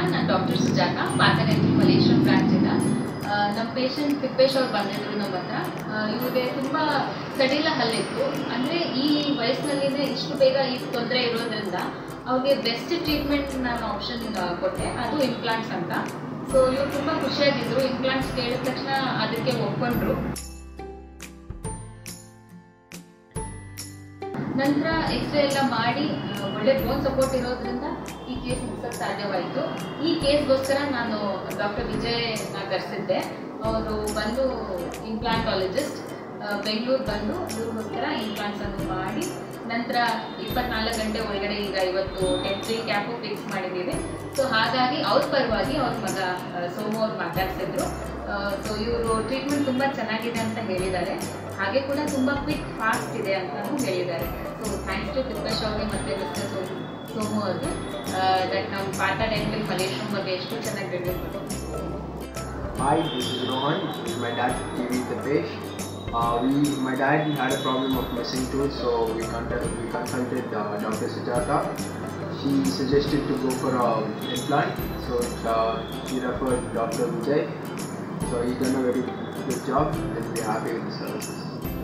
ನಾನು doctor Sujatha, Partha dental Malleshwaram ಬ್ರಾಂಚಿಂದ. ನಮ್ಮ ಪೇಷಂಟ್ ತಿಪ್ಪೇಶ್ ಅವ್ರು ಬಂದಿದ್ರು ನಮ್ಮ ಹತ್ರ. ಇವ್ರಿಗೆ ತುಂಬ ಸಡಿಲ ಹಲ್ಲಿತ್ತು. ಅಂದರೆ ಈ ವಯಸ್ಸಿನಲ್ಲಿನೇ ಇಷ್ಟು ಬೇಗ ಈ ತೊಂದರೆ ಇರೋದ್ರಿಂದ ಅವ್ರಿಗೆ ಬೆಸ್ಟ್ ಟ್ರೀಟ್ಮೆಂಟ್ ನಾನು ಆಪ್ಷನ್ ಕೊಟ್ಟೆ, ಅದು ಇಂಪ್ಲಾಂಟ್ಸ್ ಅಂತ. ಸೊ ಇವ್ರು ತುಂಬ ಖುಷಿಯಾಗಿದ್ದರು. ಇಂಪ್ಲಾಂಟ್ಸ್ ಕೇಳಿದ ತಕ್ಷಣ ಅದಕ್ಕೆ ಒಪ್ಕೊಂಡ್ರು. ನಂತರ ಎಕ್ಸ್ರೇ ಎಲ್ಲ ಮಾಡಿ ಒಳ್ಳೆ ಬೋನ್ ಸಪೋರ್ಟ್ ಇರೋದ್ರಿಂದ ಈ ಕೇಸ್ ಮುಗಿಸೋಕ್ಕೆ ಸಾಧ್ಯವಾಯಿತು. ಈ ಕೇಸ್ಗೋಸ್ಕರ ನಾನು ಡಾಕ್ಟರ್ ವಿಜಯ್ನ ಕರೆಸಿದ್ದೆ. ಅವರು ಬಂದು ಇಂಪ್ಲಾಂಟಾಲಜಿಸ್ಟ್, ಬೆಂಗಳೂರು ಬಂದು ಇವ್ರಿಗೋಸ್ಕರ ಇಂಪ್ಲಾಂಟ್ಸನ್ನು ಮಾಡಿ ನಂತರ 24 ಗಂಟೆ ಒಳಗಡೆ ಈಗ ಇವತ್ತು ಡೆಂಟ್ರಿ ಕ್ಯಾಪು ಫಿಕ್ಸ್ ಮಾಡಿದ್ದೀವಿ. ಸೊ ಹಾಗಾಗಿ ಅವ್ರ ಪರವಾಗಿ ಅವ್ರ ಮಗ ಸೋಮು ಅವ್ರು ಮಾತಾಡ್ಸಿದ್ರು. ಸೊ ಇವರು ಟ್ರೀಟ್ಮೆಂಟ್ ತುಂಬ ಚೆನ್ನಾಗಿದೆ ಅಂತ ಹೇಳಿದ್ದಾರೆ. ಹಾಗೆ ಕೂಡ ತುಂಬ ಕ್ವಿಕ್ ಫಾಸ್ಟ್ ಇದೆ ಅಂತಲೂ ಹೇಳಿದ್ದಾರೆ. ಸೊ ಥ್ಯಾಂಕ್ಸ್ ಟು ತಿಪ್ಪೇಶ್ ಅವ್ರಿಗೆ ಮತ್ತು ಮಿಸ್ಟರ್ ಸೋಮು ಅವ್ರಿಗೆ ದಟ್ ನಮ್ಮ ಪಾರ್ಥ ಡೆಂಟಲ್ ಮಲೇಶ್ವರಂ ಬಗ್ಗೆ ಎಷ್ಟು ಚೆನ್ನಾಗಿ ಬೆಳೆದಿರ್ಬೋದು. Hi, this is Rohan. This is my dad, TV Tippesh. My dad had a problem of missing tooth, so we consulted Dr. Sujata. She suggested to go for an implant, so she referred Dr. Vijay. So he's done a very good job, and we're happy with the services.